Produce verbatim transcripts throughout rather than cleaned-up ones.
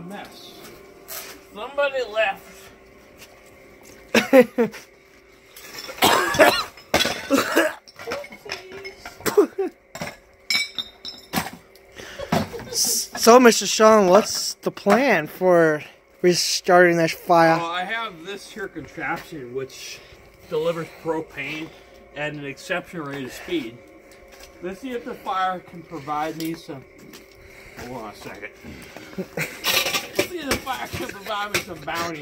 mess. Somebody left. So, Mister Sean, what's the plan for restarting this fire? Well, I have this here contraption which delivers propane at an exceptional rate of speed. Let's see if the fire can provide me some... Hold on a second. Let's see if the fire can provide me some bounty.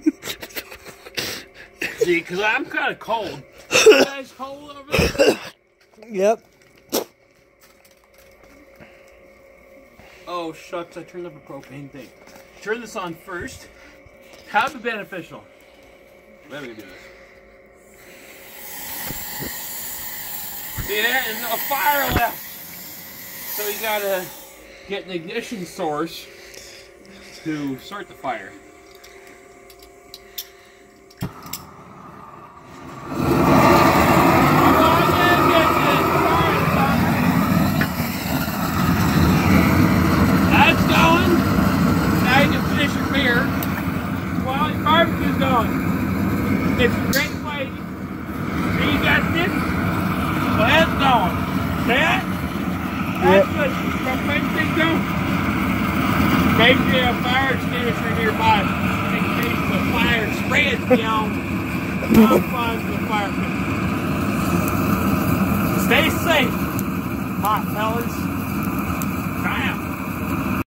See, because I'm kind of cold. You guys cold over there? Yep. Oh, shucks, I turned up a propane thing. Turn this on first. How would be beneficial? Let me do this. See, there's no fire left. So you gotta get an ignition source to start the fire. Barbecue's going. It's a great way. See, you got this? Well, that's going. See that? That's yep. good. Propane thing going. Maybe a fire extinguisher nearby in case the fire spreads beyond confines of the fire pit. Stay safe, hot fellas.